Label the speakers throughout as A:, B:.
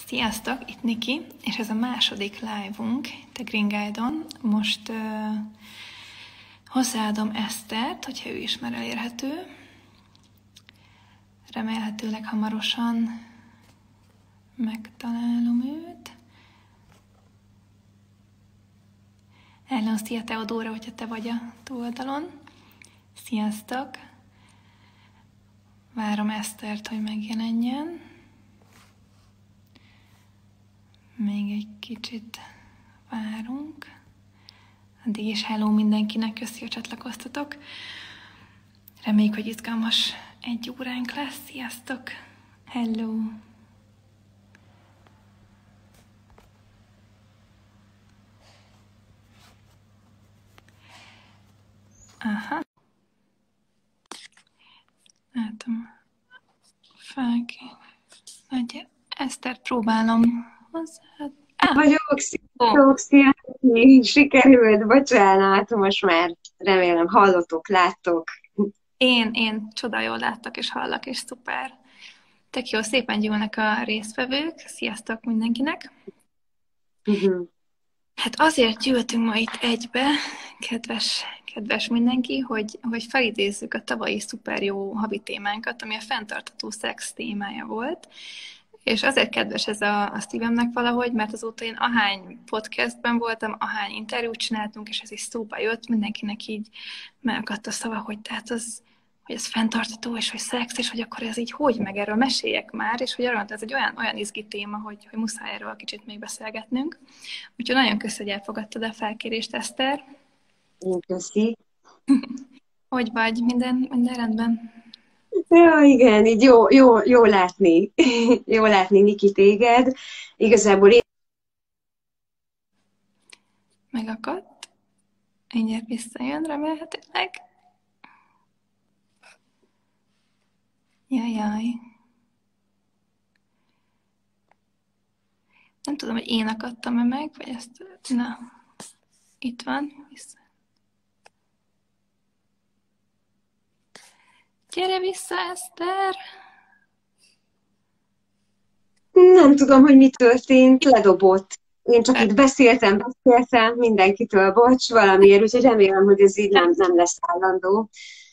A: Sziasztok, itt Niki, és ez a második live-unk itt a Green Guide-on. Most hozzáadom Esztert, hogyha ő is már elérhető. Remélhetőleg hamarosan megtalálom őt. Ellen, szia Teodóra, hogyha te vagy a túloldalon. Sziasztok! Várom Esztert, hogy megjelenjen. Még egy kicsit várunk. Addig is hello mindenkinek, köszi, hogy csatlakoztatok. Reméljük, hogy izgalmas egy óránk lesz. Sziasztok! Hello! Aha. Látom. Nagy Esztert próbálom hozzád.
B: Vagyok, szia! Sikerült, bocsánat, most már remélem hallottok, láttok.
A: Én csoda jól láttak és hallak, és szuper. Tök jó, szépen gyűlnek a résztvevők. Sziasztok mindenkinek! Hát azért gyűltünk ma itt egybe, kedves mindenki, hogy felidézzük a tavalyi szuper jó havi témánkat, ami a fenntartható szex témája volt. És azért kedves ez a szívemnek valahogy, mert azóta én ahány podcastben voltam, ahány interjút csináltunk, és ez is szóba jött, mindenkinek így megakadt a szava, hogy tehát hogy ez fenntartható, és hogy szex, és hogy akkor ez így hogy, meg erről meséljek már, és hogy arra, ez egy olyan izgi téma, hogy muszáj erről kicsit még beszélgetnünk. Úgyhogy nagyon köszönöm, hogy elfogadtad a felkérést, Eszter.
B: Én köszi.
A: Hogy vagy? Minden rendben?
B: Ja, igen, így jó látni. Jó látni, Niki, téged. Igazából én...
A: Megakadt. Mindjárt visszajön, remélhetőleg. Jaj. Nem tudom, hogy én akadtam-e meg, vagy ezt... Na, itt van. Vissza. Gyere vissza, Eszter!
B: Nem tudom, hogy mi történt, ledobott. Én csak itt beszéltem, mindenkitől, bocs, valamiért, úgyhogy remélem, hogy ez így nem lesz állandó.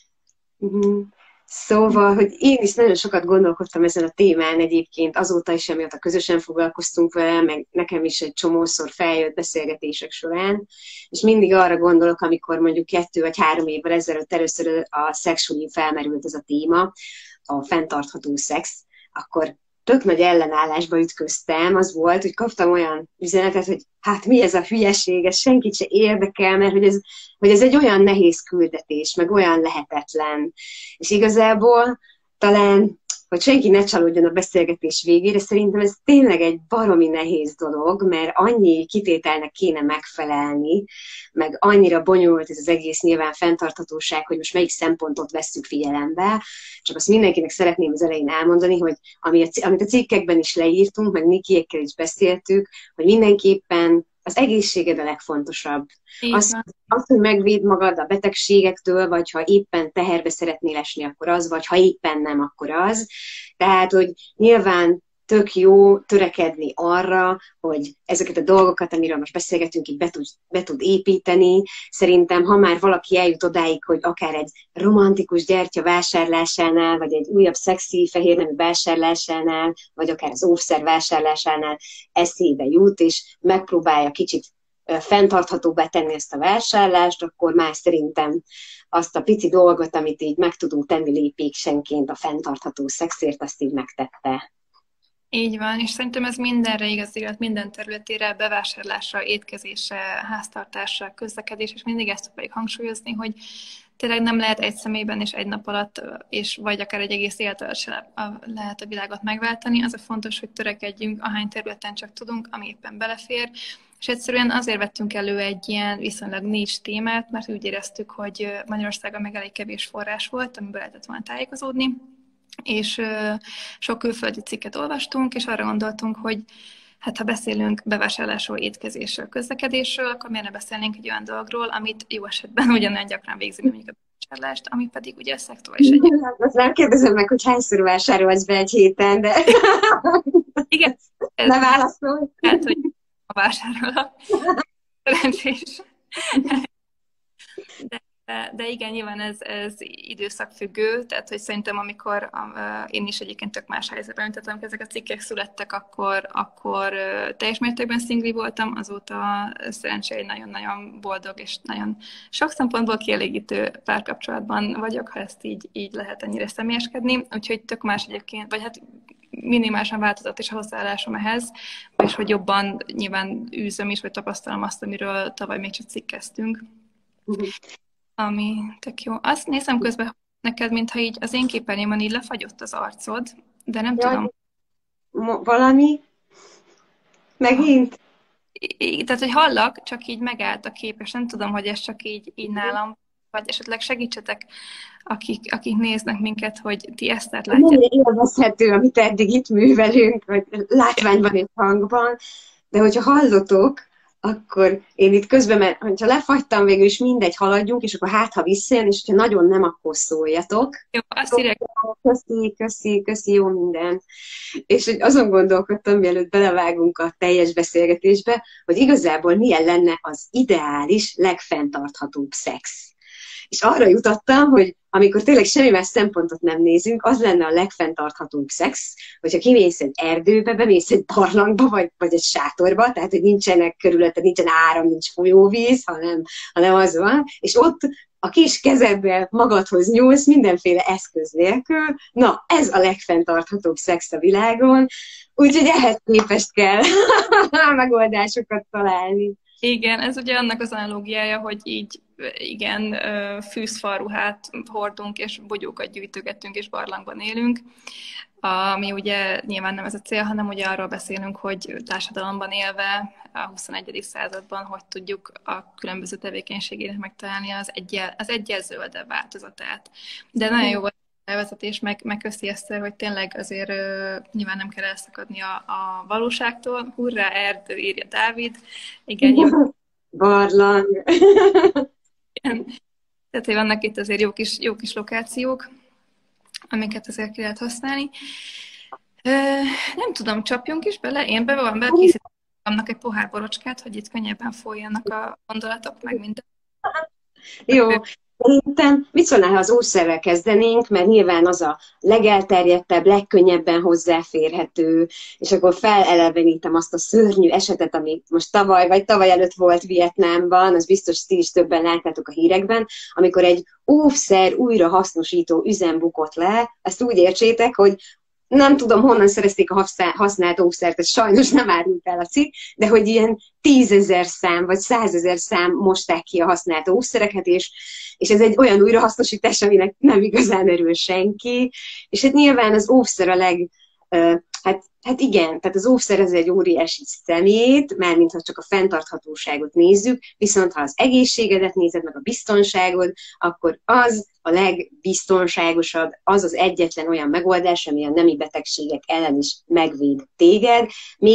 B: Szóval, hogy én is nagyon sokat gondolkodtam ezen a témán egyébként, azóta is, amióta közösen foglalkoztunk vele, meg nekem is egy csomószor feljött beszélgetések során, és mindig arra gondolok, amikor mondjuk 2 vagy 3 évvel ezelőtt először a Sexually felmerült ez a téma, a fenntartható szex, akkor tök nagy ellenállásba ütköztem, az volt, hogy kaptam olyan üzenetet, hogy hát mi ez a hülyeség, ez senkit se érdekel, mert hogy ez egy olyan nehéz küldetés, meg olyan lehetetlen. És igazából talán, hogy senki ne csalódjon a beszélgetés végére, szerintem ez tényleg egy baromi nehéz dolog, mert annyi kitételnek kéne megfelelni, meg annyira bonyolult ez az egész nyilván fenntarthatóság, hogy most melyik szempontot vesszük figyelembe. Csak azt mindenkinek szeretném az elején elmondani, hogy amit a cikkekben is leírtunk, meg Nikiékkel is beszéltük, hogy mindenképpen az egészséged a legfontosabb. Az, hogy megvéd magad a betegségektől, vagy ha éppen teherbe szeretnél esni, akkor az, vagy ha éppen nem, akkor az. Tehát, hogy nyilván tök jó törekedni arra, hogy ezeket a dolgokat, amiről most beszélgetünk, így be tud építeni. Szerintem, ha már valaki eljut odáig, hogy akár egy romantikus gyertya vásárlásánál, vagy egy újabb szexi fehérnemű vásárlásánál, vagy akár az óvszer vásárlásánál eszébe jut, és megpróbálja kicsit fenntarthatóbbá tenni ezt a vásárlást, akkor már szerintem azt a pici dolgot, amit így meg tudunk tenni lépésenként a fenntartható szexért, azt így megtette.
A: Így van, és szerintem ez mindenre igaz, élet minden területére, bevásárlásra, étkezésre, háztartásra, közlekedés, és mindig ezt tudjuk hangsúlyozni, hogy tényleg nem lehet egy személyben és egy nap alatt, és vagy akár egy egész élettel se lehet a világot megváltani. Az a fontos, hogy törekedjünk, ahány területen csak tudunk, ami éppen belefér. És egyszerűen azért vettünk elő egy ilyen viszonylag niche témát, mert úgy éreztük, hogy Magyarországon meg elég kevés forrás volt, amiből lehetett volna tájékozódni. És sok külföldi cikket olvastunk, és arra gondoltunk, hogy hát ha beszélünk bevásárlásról, étkezésről, közlekedésről, akkor miért ne beszélnénk egy olyan dologról, amit jó esetben ugyanolyan gyakran végzünk, mondjuk a vásárlást, ami pedig ugye a szexuális egyébként.
B: Azt nem kérdezem meg, hogy hányszor vásárolsz be egy héten, de...
A: Igen, Ez
B: Ne válaszolj!
A: lehet, hogy a vásárolok. Szerencsés. De igen, nyilván ez időszakfüggő, tehát hogy szerintem amikor én is egyébként tök más helyzetben, tehát amikor ezek a cikkek születtek, akkor teljes mértékben szingli voltam, azóta szerencsére egy nagyon-nagyon boldog és nagyon sok szempontból kielégítő párkapcsolatban vagyok, ha ezt így lehet ennyire személyeskedni, úgyhogy tök más egyébként, vagy hát minimálisan változott is a hozzáállásom ehhez, és hogy jobban nyilván űzöm is, vagy tapasztalom azt, amiről tavaly még csak cikkeztünk. Ami tök jó. Azt nézem közben, hogy neked, mintha így az én képernyőmön így lefagyott az arcod, de nem tudom.
B: Valami? Megint?
A: Tehát, hogy hallak, csak így megállt a kép, és nem tudom, hogy ez csak így nálam, vagy esetleg segítsetek, akik néznek minket, hogy ti ezt látjátok.
B: Mennyire élvezhető, amit eddig itt művelünk, vagy látványban és hangban, de hogyha hallotok, akkor én itt közben, mert ha lefagytam végül is mindegy, haladjunk, és akkor hát, ha visszajön, és hogyha nagyon nem, akkor szóljatok.
A: Jó, azt írják.
B: Köszi, jó minden. És hogy azon gondolkodtam, mielőtt belevágunk a teljes beszélgetésbe, hogy igazából milyen lenne az ideális, legfenntarthatóbb szex. És arra jutottam, hogy amikor tényleg semmi más szempontot nem nézünk, az lenne a legfenntarthatóbb szex, hogyha kimész egy erdőbe, bemész egy barlangba, vagy egy sátorba, tehát hogy nincsenek körülötted, nincsen áram, nincs folyóvíz, hanem az van, és ott a kis kezeddel magadhoz nyúlsz mindenféle eszköz nélkül. Na, ez a legfenntarthatóbb szex a világon, úgyhogy ehhez képest kell megoldásokat találni.
A: Igen, ez ugye annak az analógiája, hogy így igen, fűszfalruhát hordunk, és bogyókat gyűjtögetünk, és barlangban élünk, ami ugye nyilván nem ez a cél, hanem ugye arról beszélünk, hogy társadalomban élve a 21. században, hogy tudjuk a különböző tevékenységének megtalálni az egyel zöldebb változatát. De nagyon jó volt a elvezetés, meg köszi Eszter, hogy tényleg azért nyilván nem kell elszakadni a valóságtól. Hurrá, erdő, írja Dávid. Igen, jó.
B: Barlang.
A: Igen. Tehát, hogy vannak itt azért jó kis lokációk, amiket azért ki lehet használni. Nem tudom, csapjunk is bele. Én készítettem annak egy pohár borocskát, hogy itt könnyebben folyjanak a gondolatok, meg minden.
B: Jó. Szerintem mit szólnál, ha az ószerrel kezdenénk, mert nyilván az a legelterjedtebb, legkönnyebben hozzáférhető, és akkor felelevenítem azt a szörnyű esetet, ami most tavaly előtt volt Vietnámban, az biztos ti is többen láttátok a hírekben, amikor egy óvszer újrahasznosító üzem bukott le, ezt úgy értsétek, hogy nem tudom, honnan szerezték a használt óvszert, ez sajnos nem árult el a cikk, de hogy ilyen 10 000 szám, vagy 100 000 szám mosták ki a használt óvszereket, és ez egy olyan újrahasznosítás, aminek nem igazán örül senki, és hát nyilván az óvszer a hát igen, tehát az óvszer ez egy óriási szemét, mármint ha csak a fenntarthatóságot nézzük, viszont ha az egészségedet nézed, meg a biztonságod, akkor az a legbiztonságosabb, az az egyetlen olyan megoldás, ami a nemi betegségek ellen is megvéd téged,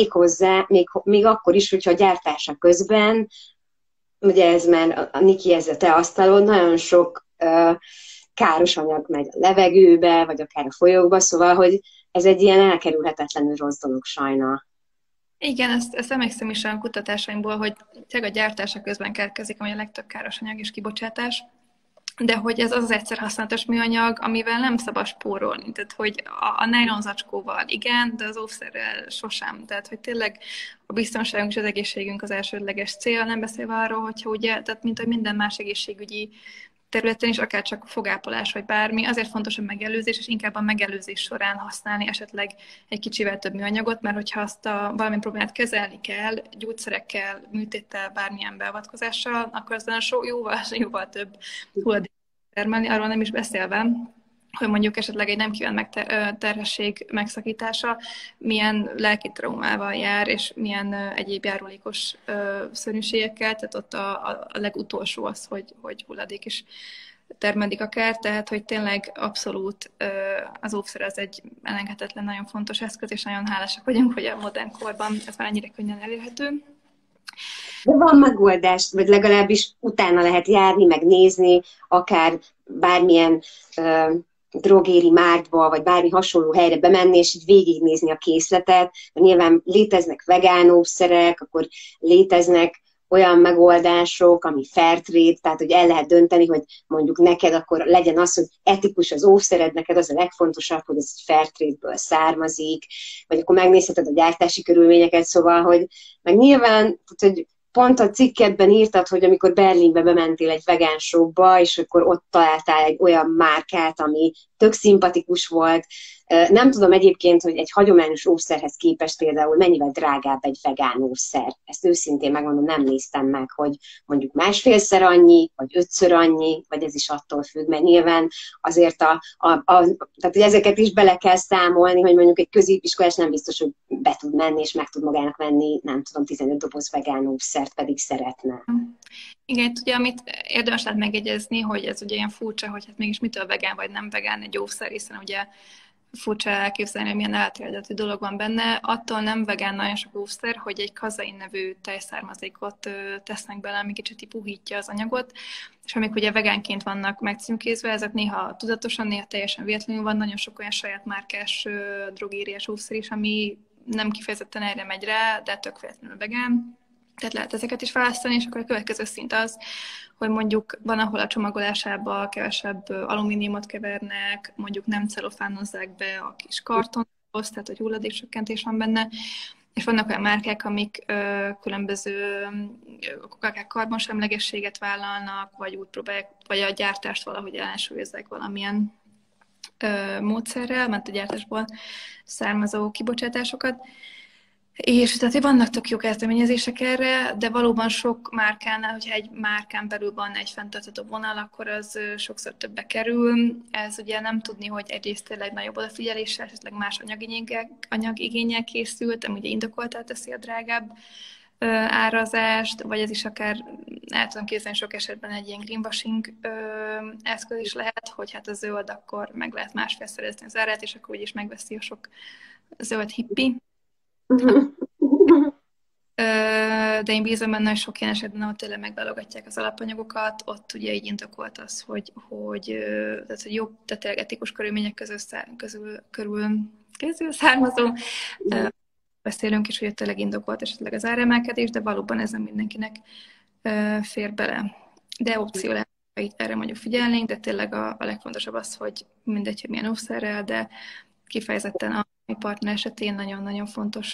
B: még akkor is, hogyha a gyártása közben, ugye ez már a Niki, ez a te asztalon, nagyon sok káros anyag megy a levegőbe, vagy akár a folyókba, szóval, hogy ez egy ilyen elkerülhetetlenül rossz dolog sajna.
A: Igen, ezt emlékszem is a kutatásaimból, hogy tényleg a gyártása közben keletkezik, ami a legtöbb káros anyag és kibocsátás, de hogy ez az egyszer használatos műanyag, amivel nem szabad spórolni. Tehát, hogy a nylon zacskóval igen, de az óvszerrel sosem. Tehát, hogy tényleg a biztonságunk és az egészségünk az elsődleges cél, nem beszélve arról, hogyha ugye, tehát mint hogy minden más egészségügyi területen is, akár csak fogápolás vagy bármi, azért fontos a megelőzés, és inkább a megelőzés során használni esetleg egy kicsivel több műanyagot, mert hogyha azt valami problémát kezelni kell, gyógyszerekkel, műtéttel, bármilyen beavatkozással, akkor aztán jóval több hulladék termelni, arról nem is beszélve, hogy mondjuk esetleg egy nem kívánt terhesség megszakítása milyen lelki traumával jár, és milyen egyéb járulékos szörnyűségekkel, tehát ott a legutolsó az, hogy hulladék is termelik akár, tehát hogy tényleg abszolút az óvszer az egy elengedhetetlen, nagyon fontos eszköz, és nagyon hálásak vagyunk, hogy a modern korban ez már ennyire könnyen elérhető.
B: De van megoldás, vagy legalábbis utána lehet járni, meg nézni, akár bármilyen drogéri mártba, vagy bármi hasonló helyre bemenni, és így végignézni a készletet, mert nyilván léteznek vegán óvszerek, akkor léteznek olyan megoldások, ami fair trade, tehát hogy el lehet dönteni, hogy mondjuk neked akkor legyen az, hogy etikus az óvszered, neked az a legfontosabb, hogy ez fair trade-ből származik, vagy akkor megnézheted a gyártási körülményeket, szóval, hogy meg nyilván, hogy pont a cikkedben írtad, hogy amikor Berlinbe bementél egy vegán shopba, és akkor ott találtál egy olyan márkát, ami tök szimpatikus volt. Nem tudom egyébként, hogy egy hagyományos óvszerhez képest például mennyivel drágább egy vegán óvszer. Ezt őszintén megmondom, nem néztem meg, hogy mondjuk másfélszer annyi, vagy ötször annyi, vagy ez is attól függ, mert nyilván azért tehát hogy ezeket is bele kell számolni, hogy mondjuk egy középiskolás nem biztos, hogy be tud menni, és meg tud magának venni, nem tudom, 15 doboz vegán óvszert, pedig szeretne.
A: Igen, ugye, amit érdemes lehet megjegyezni, hogy ez ugye ilyen furcsa, hogy hát mégis mitől vegán vagy nem vegán egy óvszer, hiszen ugye furcsa elképzelni, hogy milyen elterjedtű dolog van benne. Attól nem vegán nagyon sok óvszer, hogy egy kazein nevű tejszármazékot tesznek bele, ami kicsit puhítja az anyagot, és amik ugye vegánként vannak megcímkézve, ezek néha tudatosan, néha teljesen véletlenül van. Nagyon sok olyan saját márkás drogériás óvszer is, ami nem kifejezetten erre megy rá, de tök véletlenül vegán. Tehát lehet ezeket is választani, és akkor a következő szint az, hogy mondjuk van, ahol a csomagolásába kevesebb alumíniumot kevernek, mondjuk nem celofánozzák be a kis kartonhoz, tehát hogy hulladékcsökkentés van benne, és vannak olyan márkák, amik különböző akár karbonsemlegességet vállalnak, vagy úgy próbálják, vagy a gyártást valahogy ellensúlyozzák valamilyen módszerrel, mert a gyártásból származó kibocsátásokat. És tehát vannak tök jó kezdeményezések erre, de valóban sok márkánál, hogyha egy márkán belül van egy fenntartható vonal, akkor az sokszor többe kerül. Ez ugye nem tudni, hogy egyrészt tényleg nagyobb odafigyeléssel, esetleg más anyagigénnyel készült, ami ugye indokoltá teszi a drágább árazást, vagy ez is akár el tudom képzelni sok esetben egy ilyen greenwashing eszköz is lehet, hogy hát a zöld akkor meg lehet másfélszerezni az árát, és akkor úgyis megveszi a sok zöld hippi. De én bízom benne, hogy sok ilyen esetben, ahol tényleg megválogatják az alapanyagokat, ott ugye így indokolt az, hogy jobb, tehát etikus körülmények közül származó beszélünk is, hogy tényleg indokolt esetleg az áremelkedés, de valóban ez nem mindenkinek fér bele. De opció lehet, hogy erre mondjuk figyelnénk, de tényleg a legfontosabb az, hogy mindegy, hogy milyen óvszerrel, de kifejezetten a partner esetén nagyon-nagyon fontos.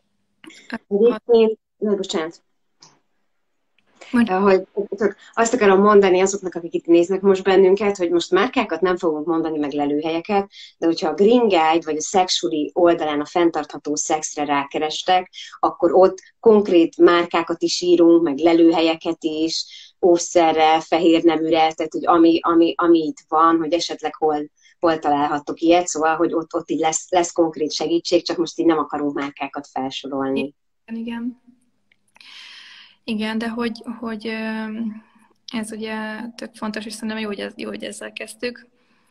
B: Bocsánat. Hogy azt akarom mondani azoknak, akik itt néznek most bennünket, hogy most márkákat nem fogunk mondani, meg lelőhelyeket, de hogyha a Green Guide vagy a Sexury oldalán a fenntartható szexre rákerestek, akkor ott konkrét márkákat is írunk, meg lelőhelyeket is, óvszerre, fehér neműre, tehát hogy ami itt van, hogy esetleg hol találhattok ilyet, szóval, hogy ott így lesz konkrét segítség, csak most így nem akarunk márkákat felsorolni.
A: Igen. Igen, de hogy ez ugye tök fontos, és szerintem jó, hogy ezzel kezdtük.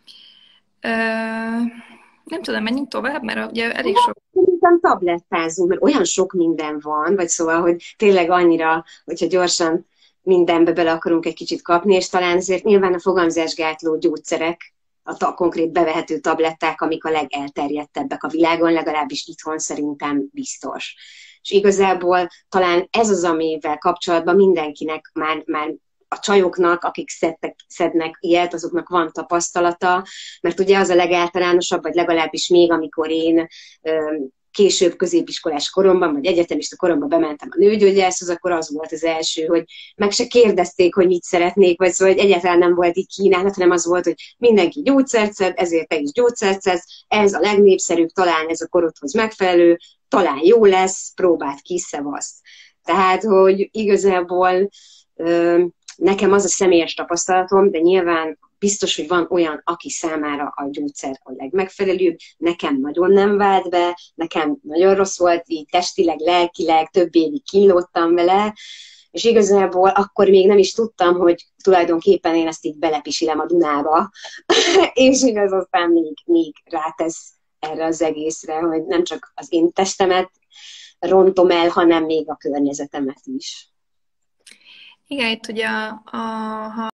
A: Nem tudom, menjünk tovább, mert ugye elég sok...
B: Szerintem tablettázunk, mert olyan sok minden van, vagy szóval, hogy tényleg annyira, hogyha gyorsan mindenbe bele akarunk egy kicsit kapni, és talán azért nyilván a fogamzásgátló gyógyszerek, a konkrét bevehető tabletták, amik a legelterjedtebbek a világon, legalábbis itthon szerintem biztos. És igazából talán ez az, amivel kapcsolatban mindenkinek már a csajoknak, akik szednek ilyet, azoknak van tapasztalata, mert ugye az a legáltalánosabb, vagy legalábbis még amikor én később középiskolás koromban, vagy egyetemista koromban bementem a nőgyógyászhoz, akkor az volt az első, hogy meg se kérdezték, hogy mit szeretnék, vagy szóval, hogy egyáltalán nem volt így kínálat, hanem az volt, hogy mindenki gyógyszert szed, ezért te is gyógyszert szedsz, ez a legnépszerűbb, talán ez a korodhoz megfelelő, talán jó lesz, próbáld ki, szevaszt. Tehát, hogy igazából nekem az a személyes tapasztalatom, de nyilván biztos, hogy van olyan, aki számára a gyógyszer a legmegfelelőbb, nekem nagyon nem vált be, nekem nagyon rossz volt, így testileg, lelkileg, több évig kínlódtam vele, és igazából akkor még nem is tudtam, hogy tulajdonképpen én ezt így belepisilem a Dunába, és igaz aztán még rátesz erre az egészre, hogy nem csak az én testemet rontom el, hanem még a környezetemet is.
A: Igen, itt ugye ha